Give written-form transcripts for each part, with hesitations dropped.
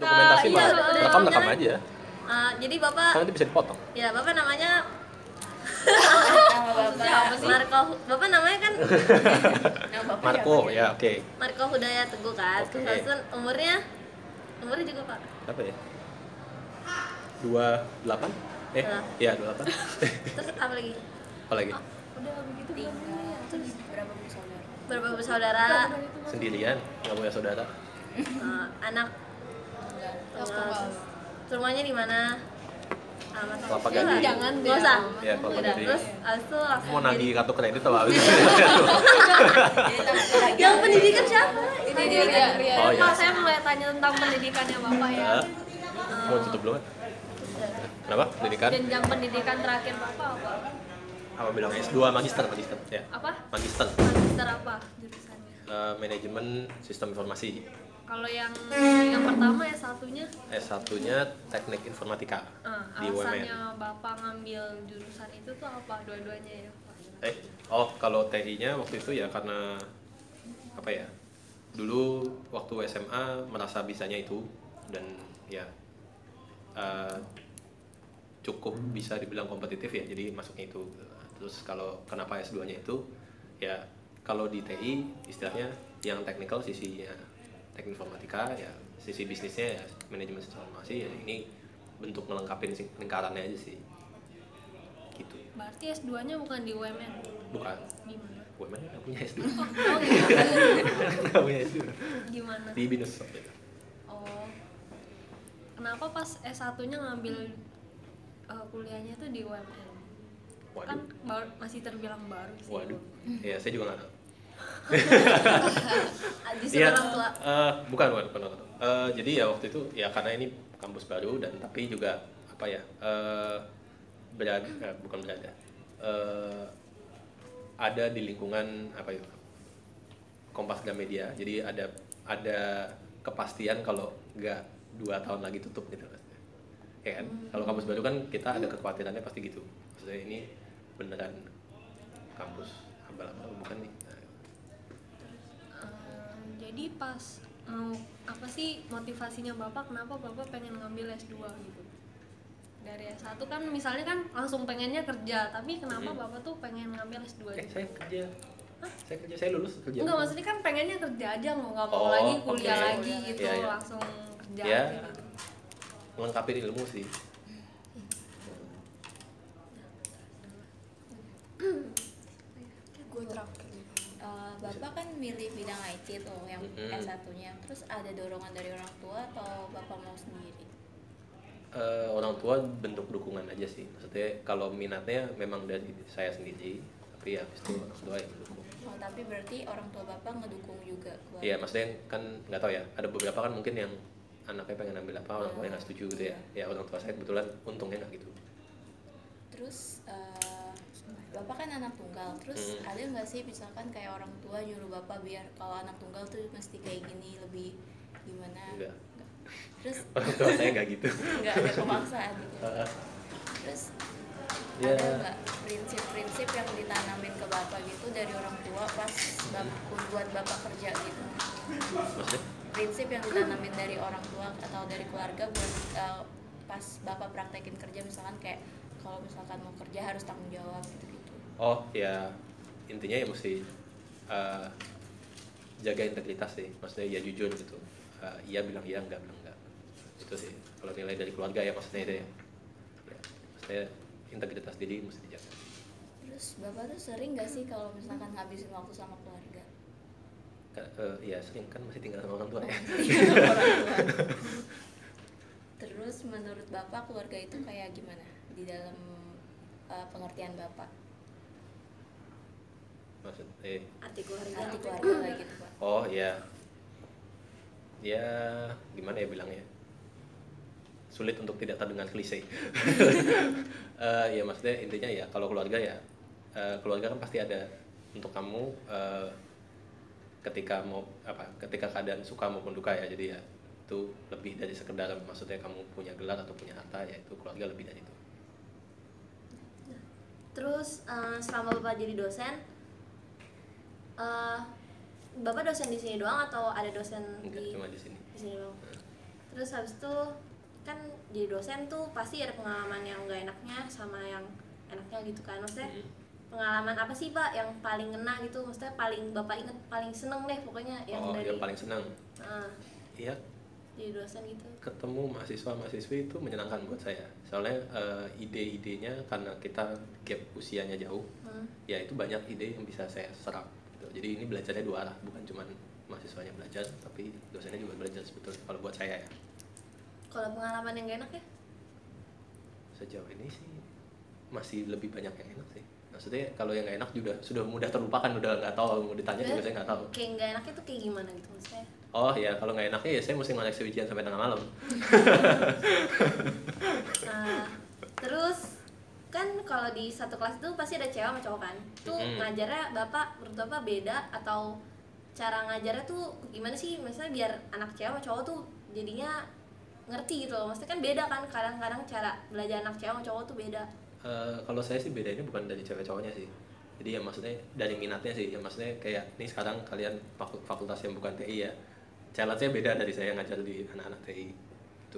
dokumentasi iya, mah rekam aja. Jadi bapak Kan nanti bisa dipotong. ya bapak namanya Nama bapak Marco, bapak namanya kan nama bapak Marco siapa? ya, oke. Marco Hudaya Teguh kan. Oke. Terus umurnya juga pak Berapa ya? 28? Iya 28. terus apa lagi? Apa lagi? Udah begitu Tinggal terus berapa bersaudara? berapa bersaudara? Sendirian, nggak punya saudara. Anak Enggak. terus rumahnya di mana? Alamat Kelapa Enggak, Gading. jangan nggak usah. Ya, Kelapa Udah, Gading. terus abis itu langsung Mau nagih kartu kredit atau apa? Jadi tambah lagi. yang pendidikan siapa? Ini dia. Oh, iya. Pak, saya mulai tanya tentang pendidikannya Bapak ya. Ya. Mau tutup dulu kan? Kenapa? Pendidikan? Jenjang pendidikan terakhir Bapak apa? Apa bilang S2 magister ya. Apa? Magister. Magister apa jurusannya? Manajemen sistem informasi. Kalau yang pertama S1-nya? S1-nya teknik informatika di Alasannya UMN. Bapak ngambil jurusan itu tuh apa? Dua-duanya ya Pak? Kalau TI-nya waktu itu ya karena apa ya? Dulu waktu SMA merasa bisanya itu dan ya cukup bisa dibilang kompetitif ya, jadi masuknya itu. Terus kalau kenapa S2-nya itu ya kalau di TI istilahnya yang teknikal sisinya teknik informatika ya, sisi bisnisnya ya manajemen sistem informasi ya, ini bentuk melengkapi lingkarannya aja sih gitu. Berarti S2-nya bukan di UMN? Bukan, Di mana? UMN nggak punya S2. Oh iya. Nggak punya S2 Gimana? di BINUS waktu itu. Oh. Kenapa pas S1-nya ngambil kuliahnya tuh di UMN? Kan Waduh, masih terbilang baru sih. waduh, ya saya juga nggak tahu. Justru Iya, orang tua. bukan. Jadi ya waktu itu ya karena ini kampus baru dan tapi juga apa ya bukan berada, ada di lingkungan apa itu Kompas Gramedia. Jadi ada kepastian kalau nggak 2 tahun lagi tutup gitu ya kan. Kalau kampus baru kan kita ada kekhawatirannya pasti gitu. Maksudnya ini beneran kampus abal-abal bukan nih. Jadi pas mau apa sih motivasinya Bapak, kenapa Bapak pengen ngambil S2 gitu? Dari S1 kan misalnya kan langsung pengennya kerja, tapi kenapa Bapak tuh pengen ngambil S2 gitu? Saya kerja. Saya lulus kerja. Enggak, maksudnya kan pengennya kerja aja, nggak mau Oh, lagi kuliah oke. lagi gitu, Iya, iya. langsung kerja Ya, gitu. melengkapi ilmu sih. Gue terakhir. Bapak kan milih bidang IT tuh yang S1-nya. Terus ada dorongan dari orang tua atau Bapak mau sendiri? Orang tua bentuk dukungan aja sih. Maksudnya kalau minatnya memang dari saya sendiri, tapi ya habis itu orang tua yang mendukung. Oh, tapi berarti orang tua Bapak ngedukung juga keluarga? Iya, maksudnya kan nggak tahu ya. Ada beberapa kan mungkin yang anaknya pengen ambil apa, orang tuanya nggak setuju gitu ya. Ya orang tua saya kebetulan untungnya nggak gitu. Terus Bapak kan anak tunggal, terus ada nggak sih misalkan kayak orang tua nyuruh Bapak biar kalau anak tunggal tuh mesti kayak gini, lebih gimana? Enggak. Terus Orang tua saya nggak gitu. nggak ada pemaksaan gitu. Terus Ya. ada nggak prinsip-prinsip yang ditanamin ke Bapak gitu dari orang tua pas buat Bapak kerja gitu? Maksudnya? Prinsip yang ditanamin dari orang tua atau dari keluarga buat pas Bapak praktekin kerja, misalkan kayak kalau misalkan mau kerja harus tanggung jawab gitu-gitu. Oh ya, intinya ya mesti jaga integritas sih. Maksudnya ya jujur gitu. Iya bilang iya, enggak bilang enggak. Itu sih kalau nilai dari keluarga ya maksudnya itu ya. Maksudnya integritas diri mesti dijaga. Terus Bapak tuh sering nggak sih kalau misalkan ngabisin waktu sama keluarga? Ya sering kan, masih tinggal sama orang tua ya. Orang tua. Terus menurut Bapak keluarga itu kayak gimana di dalam pengertian Bapak? Maksud Arti keluarga. Arti keluarga kayak gitu Pak. oh ya, ya gimana ya bilangnya, sulit untuk tidak terdengar klise. Ya maksudnya intinya ya kalau keluarga ya, keluarga kan pasti ada untuk kamu ketika ketika keadaan suka maupun duka ya. Jadi ya itu lebih dari sekedar maksudnya kamu punya gelar atau punya harta, ya itu keluarga lebih dari itu. Terus selama Bapak jadi dosen, Bapak dosen di sini doang atau ada dosen Enggak, cuma di sini. Di sini doang. Terus terus habis itu kan jadi dosen tuh pasti ada pengalaman yang nggak enaknya sama yang enaknya gitu kan, maksudnya pengalaman apa sih Pak yang paling ngena gitu, maksudnya paling Bapak inget, paling seneng deh pokoknya yang dari yang paling senang iya jadi dosen gitu. ketemu mahasiswa-mahasiswi itu menyenangkan buat saya soalnya ide-idenya karena kita gap usianya jauh ya itu banyak ide yang bisa saya serap gitu. Jadi ini belajarnya dua arah, bukan cuma mahasiswanya belajar tapi dosennya juga belajar sebetulnya kalau buat saya ya. Kalau pengalaman yang gak enak ya? Sejauh ini sih masih lebih banyak yang enak sih, maksudnya kalau yang gak enak juga sudah mudah terlupakan, udah nggak tahu mau ditanya juga saya nggak tahu. Kayak nggak enaknya tuh kayak gimana gitu maksudnya? Oh ya kalau nggak enaknya ya saya mesti ngoleksi ujian sampai tengah malam. Nah, terus kan kalau di satu kelas itu pasti ada cewek sama cowok kan, tuh ngajarnya Bapak menurut Bapak beda atau cara ngajarnya tuh gimana sih, maksudnya biar anak cewek sama cowok tuh jadinya ngerti gitu loh, maksudnya kan beda kan kadang-kadang cara belajar anak cewek sama cowok tuh beda. Kalau saya sih bedanya bukan dari cewek cowoknya sih, jadi ya maksudnya dari minatnya sih, ya maksudnya kayak nih sekarang kalian fakultas yang bukan TI ya, challenge-nya beda dari saya ngajar di anak-anak TI itu.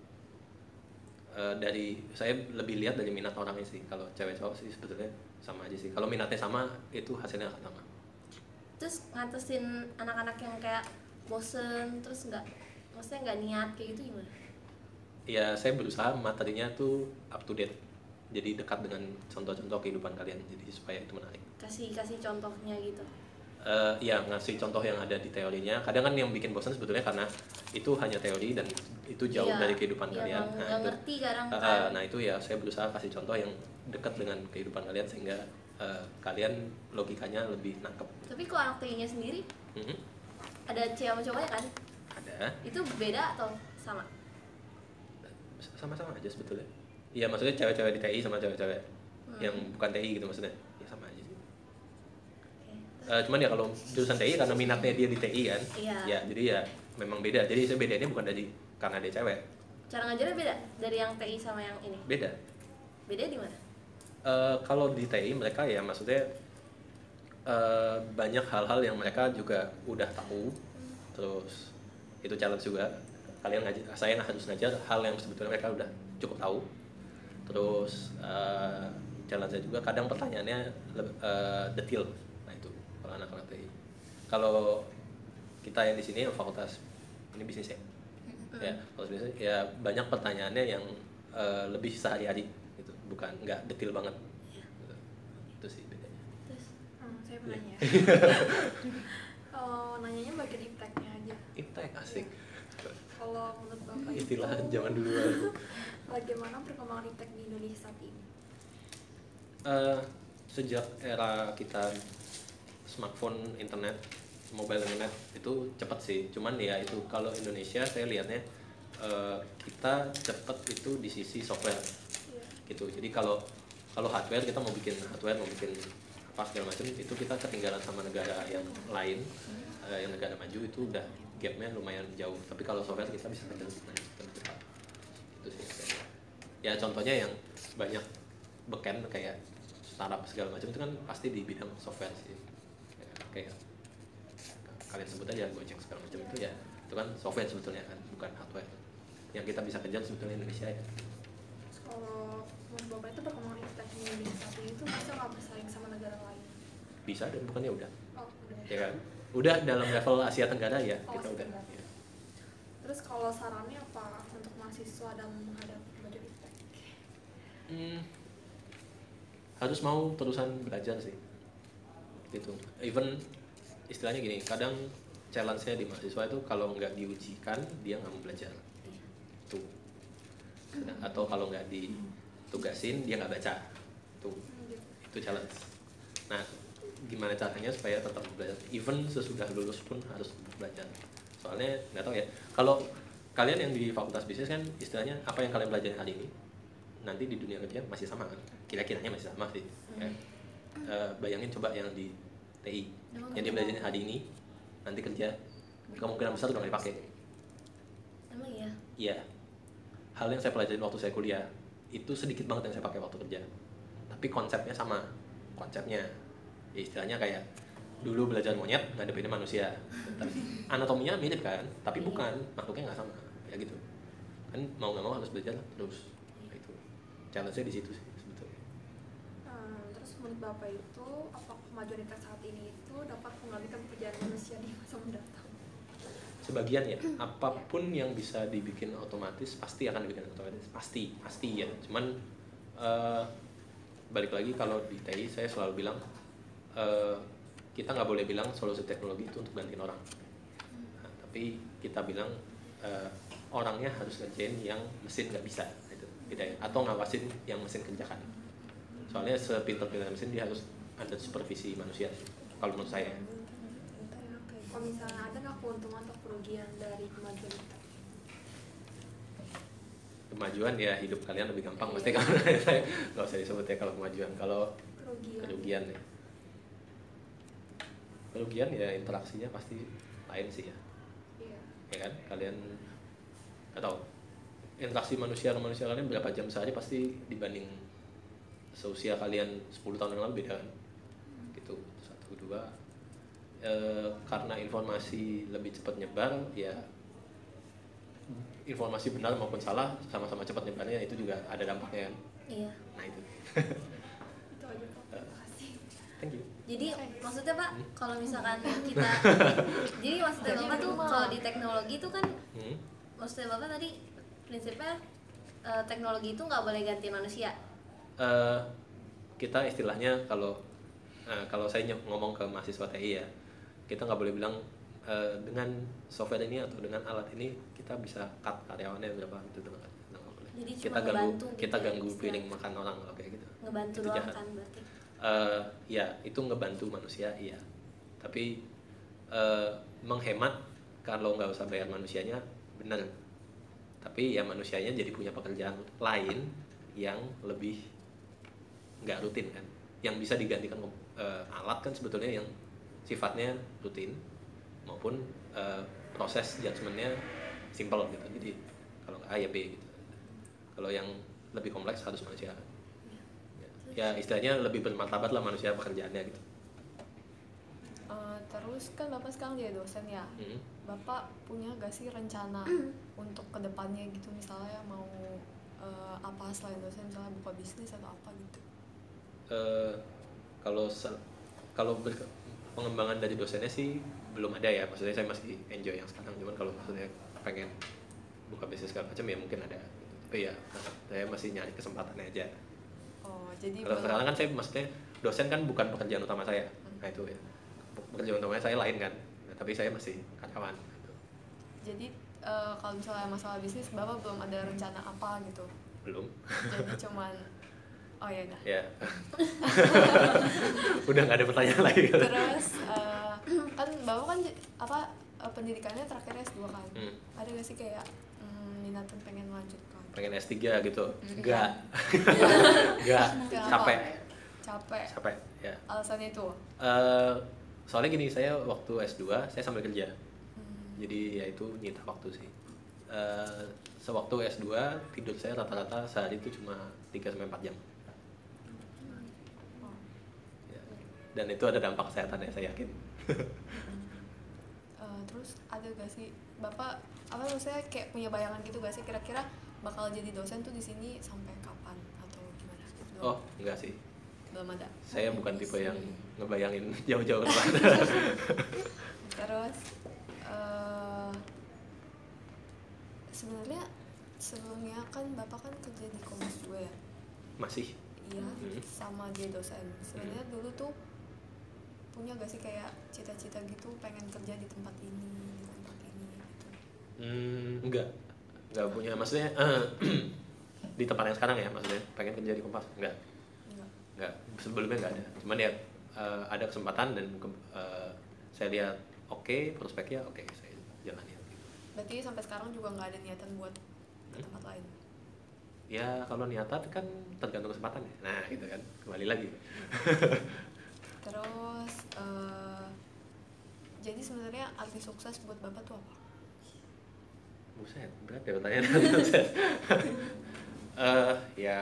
Dari saya lebih lihat dari minat orangnya sih, kalau cewek cowok sih sebetulnya sama aja sih, kalau minatnya sama itu hasilnya akan sama. Terus ngatasin anak-anak yang kayak bosen terus maksudnya nggak niat kayak gitu gimana? Ya saya berusaha materinya tuh up to date, jadi dekat dengan contoh-contoh kehidupan kalian, jadi supaya itu menarik. Kasih contohnya gitu. Ya ngasih contoh yang ada di teorinya. Kadang kan yang bikin bosan sebetulnya karena itu hanya teori dan itu jauh dari kehidupan kalian. Nggak ngerti kadang nah itu ya saya berusaha kasih contoh yang dekat dengan kehidupan kalian sehingga kalian logikanya lebih nangkep. Tapi kok anak TI-nya sendiri ada cewek sama cowoknya kan? Ada. Itu beda atau sama? Sama-sama aja sebetulnya. Iya maksudnya cewek-cewek di TI sama cewek-cewek yang bukan TI gitu maksudnya. Ya sama aja sih. Cuman ya kalau jurusan TI karena minatnya dia di TI kan, ya jadi ya memang beda. Jadi saya bedanya bukan dari karena dia cewek. Cara ngajarnya beda dari yang TI sama yang ini? Beda. Beda di mana? Kalau di TI mereka ya maksudnya banyak hal-hal yang mereka juga udah tahu, terus itu challenge juga. Saya harus ngajar hal yang sebetulnya mereka udah cukup tahu. Terus challenge-nya juga kadang pertanyaannya detail. Nah itu kalau anak-anak TI. Kalau kita yang di sini yang fakultas ini bisnis ya, ya fakultas bisnis ya banyak pertanyaannya yang lebih sehari-hari gitu, bukan nggak detail banget. Gitu. Itu sih bedanya. Terus Saya mau nanya. Nanyanya bagian ipteknya aja. Iptek asik. Kalau menurut Bapak Istilah itu zaman dulu. bagaimana perkembangan iptek di Indonesia saat ini? Sejak era kita smartphone, internet, mobile internet itu cepat sih. Cuman ya itu kalau Indonesia saya lihatnya kita cepat itu di sisi software gitu. Jadi kalau hardware kita mau bikin hardware, mau bikin apa segala macam itu kita ketinggalan sama negara yang lain, yang negara maju itu udah gapnya lumayan jauh. Tapi kalau software kita bisa kejar cepat. Itu sih. Ya contohnya yang banyak beken kayak startup segala macam itu kan pasti di bidang software sih. Kayak kalian sebut aja Gojek segala macam itu ya itu kan software sebetulnya kan, bukan hardware. Yang kita bisa kejar sebetulnya Indonesia ya. Kalau menurut Bapak itu perkembangan iptek di Indonesia saat ini itu bisa nggak bersaing sama negara lain? Bisa dan bukannya udah. Udah. Ya kan? Udah dalam level Asia Tenggara ya kita Asia udah. Tenggara. Ya. Terus kalau sarannya apa untuk mahasiswa dalam menghadapi belajar iptek? Harus mau terusan belajar sih. Gitu. Even istilahnya gini, kadang challenge-nya di mahasiswa itu kalau nggak diujikan dia nggak mau belajar. Tuh. Atau kalau nggak ditugasin dia nggak baca. Tuh. Itu challenge. Nah, gimana caranya supaya tetap belajar? Even sesudah lulus pun harus belajar. Soalnya nggak tahu ya. Kalau kalian yang di fakultas bisnis kan istilahnya apa yang kalian pelajari hari ini nanti di dunia kerja masih sama kan? Kira-kiranya masih sama sih. Ya. Bayangin coba yang di TI yang dia belajar hari ini nanti kerja kemungkinan besar udah nggak dipakai. Emang iya? Iya. Hal yang saya pelajarin waktu saya kuliah itu sedikit banget yang saya pakai waktu kerja. Tapi konsepnya sama. Konsepnya ya istilahnya kayak dulu belajar monyet ngadepinnya manusia. Tapi anatominya mirip kan, tapi bukan, makhluknya nggak sama. Ya gitu. kan mau nggak mau harus belajar terus. Nah, itu challenge-nya di situ sih sebetulnya. Terus menurut Bapak itu apakah kemajuan internet saat ini itu dapat menggantikan pekerjaan manusia di masa mendatang? Sebagian ya, apapun yang bisa dibikin otomatis pasti akan dibikin otomatis, pasti ya. Cuman balik lagi kalau di TI saya selalu bilang kita nggak boleh bilang solusi teknologi itu untuk gantiin orang. Nah, tapi kita bilang orangnya harus ngerjain yang mesin nggak bisa, gitu, ya. Atau ngawasin yang mesin kerjakan. Soalnya sepintar-pintar mesin dia harus ada supervisi manusia sih, kalau menurut saya. Kalau misalnya ada nggak keuntungan atau kerugian dari kemajuan itu? Kemajuan ya hidup kalian lebih gampang pasti kalau saya nggak usah disebut ya kalau kemajuan. Kalau kerugian ya, kerugian ya interaksinya pasti lain sih ya. Iya. Ya kan kalian atau interaksi manusia ke manusia kalian berapa jam sehari pasti dibanding seusia kalian 10 tahun yang lalu beda kan. Gitu. Satu dua, karena informasi lebih cepat nyebar ya, informasi benar maupun salah sama-sama cepat nyebarnya, itu juga ada dampaknya kan. Iya. Nah itu. Itu aja Pak. Terima kasih. Thank you. Jadi maksudnya Pak, kalau misalkan kita jadi maksudnya Bapak tuh kalau di teknologi itu kan maksudnya Bapak tadi prinsipnya teknologi itu nggak boleh ganti manusia. Kita istilahnya kalau saya ngomong ke mahasiswa TI ya, kita nggak boleh bilang dengan software ini atau dengan alat ini kita bisa cut karyawannya berapa gitu. Jadi Kita cuma ngebantu ganggu gitu ya, piring makan orang kalau kayak gitu. ngebantu Itu doang jahat. kan berarti. Ya itu ngebantu manusia iya, tapi menghemat kalau nggak usah bayar manusianya bener, tapi ya manusianya jadi punya pekerjaan lain yang lebih nggak rutin kan, yang bisa digantikan alat kan sebetulnya yang sifatnya rutin maupun proses judgementnya simple gitu, jadi kalau nggak A ya B gitu. Kalau yang lebih kompleks harus manusia. Ya istilahnya lebih bermartabat lah manusia pekerjaannya gitu. Terus kan Bapak sekarang jadi dosen ya, Bapak punya gak sih rencana untuk kedepannya gitu, misalnya mau apa selain dosen, misalnya buka bisnis atau apa gitu? Kalau pengembangan dari dosennya sih belum ada ya, maksudnya saya masih enjoy yang sekarang, cuman kalau maksudnya pengen buka bisnis segala macam ya mungkin ada gitu. Tapi ya saya masih nyari kesempatannya aja. Jadi kalau sekarang kan saya maksudnya dosen kan bukan pekerjaan utama saya. Nah itu ya, pekerjaan utamanya saya lain kan, nah, tapi saya masih karyawan gitu. Jadi kalau misalnya masalah bisnis Bapak belum ada rencana apa gitu? Belum. Jadi cuman oh ya udah. Ya. Udah nggak ada pertanyaan lagi. Terus kan Bapak kan pendidikannya terakhir S2 kan. Ada gak sih kayak minatan pengen melanjutkan? Pengen S3 gitu? Enggak. Enggak. Capek ya. Alasannya itu? Soalnya gini, saya waktu S2 saya sambil kerja. Jadi ya itu nyita waktu sih. Sewaktu S2 tidur saya rata-rata sehari itu cuma 3-4 jam. Ya. Dan itu ada dampak kesehatannya saya yakin. Terus ada gak sih Bapak maksudnya kayak punya bayangan gitu gak sih kira-kira bakal jadi dosen tuh di sini sampai kapan atau gimana? Oh, enggak sih. Belum ada. Saya bukan tipe yang ngebayangin jauh-jauh ke depan. Terus sebenarnya sebelumnya kan Bapak kan kerja di Kompas juga ya? Masih. Iya, sama dia dosen. Sebenarnya dulu tuh punya gak sih kayak cita-cita gitu pengen kerja di tempat ini gitu? Enggak punya, maksudnya di tempat yang sekarang ya, maksudnya pengen kerja di Kompas enggak, sebelumnya enggak ada, cuman ya ada kesempatan dan saya lihat oke, prospeknya oke, saya jalani gitu. Berarti sampai sekarang juga nggak ada niatan buat ke tempat lain? Ya kalau niatan kan tergantung kesempatan ya, nah gitu kan, kembali lagi. Terus jadi sebenarnya arti sukses buat Bapak tuh apa? Buset, berat ya pertanyaan. Buset. Ya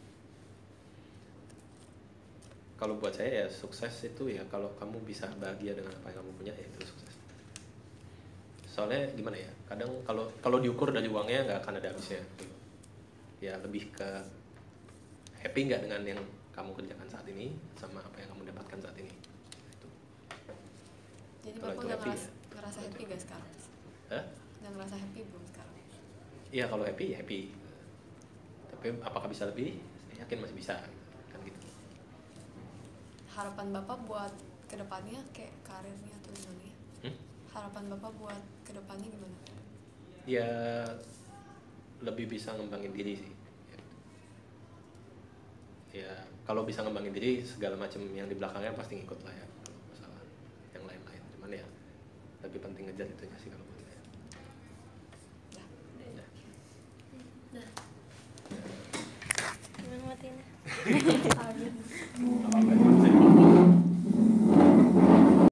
kalau buat saya ya sukses itu ya kalau kamu bisa bahagia dengan apa yang kamu punya, ya itu sukses. soalnya gimana ya, kadang kalau diukur dari uangnya nggak akan ada habisnya gitu. Ya lebih ke happy nggak dengan yang kamu kerjakan saat ini sama apa yang kamu dapatkan saat ini itu. Jadi Kalau bapak itu udah happy ngerasa happy gak sekarang? Hah? Udah ngerasa happy belum sekarang? Iya, kalau happy tapi apakah bisa lebih, saya yakin masih bisa kan gitu. Harapan bapak buat kedepannya kayak karirnya atau gimana ya? Harapan bapak buat kedepannya gimana? Ya lebih bisa ngembangin diri sih ya, kalau bisa ngembangin diri segala macam yang di belakangnya pasti ngikut lah ya, kalau masalah yang lain-lain. Cuman ya lebih penting ngejar itunya sih kalau menurut saya. Gimana matiin? Apa-apa.